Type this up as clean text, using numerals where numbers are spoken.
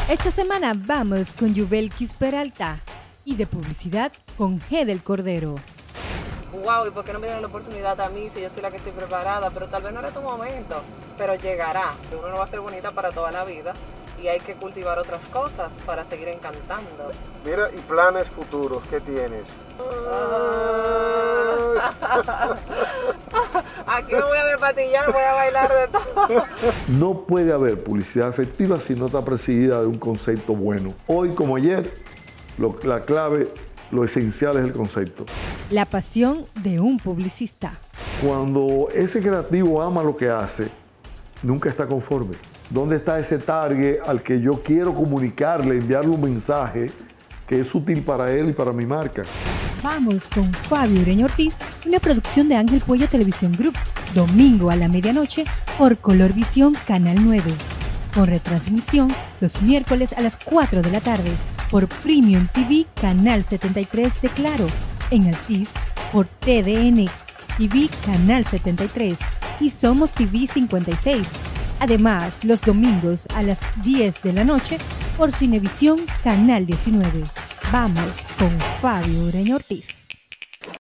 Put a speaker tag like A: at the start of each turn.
A: Esta semana vamos con Yubelkis Peralta y de publicidad con G del Cordero.
B: Wow, ¿y por qué no me dieron la oportunidad a mí si yo soy la que estoy preparada? Pero tal vez no era tu momento, pero llegará. Uno no va a ser bonita para toda la vida y hay que cultivar otras cosas para seguir encantando.
C: Mira, y planes futuros, ¿qué tienes?
B: Aquí no voy a despatillar, voy a bailar de todo.
D: No puede haber publicidad efectiva si no está precedida de un concepto bueno. Hoy como ayer, la clave, lo esencial es el concepto.
A: La pasión de un publicista.
D: Cuando ese creativo ama lo que hace, nunca está conforme. ¿Dónde está ese target al que yo quiero comunicarle, enviarle un mensaje que es útil para él y para mi marca?
A: Vamos con Fabio Ureña Ortiz, una producción de Ángel Pollo Televisión Group, domingo a la medianoche por Colorvisión Canal 9, con retransmisión los miércoles a las 4 de la tarde por Premium TV Canal 73 de Claro, en Altiz por TDN TV Canal 73 y Somos TV 56. Además, los domingos a las 10 de la noche por Cinevisión Canal 19. Vamos con Fabio Ureña Ortiz.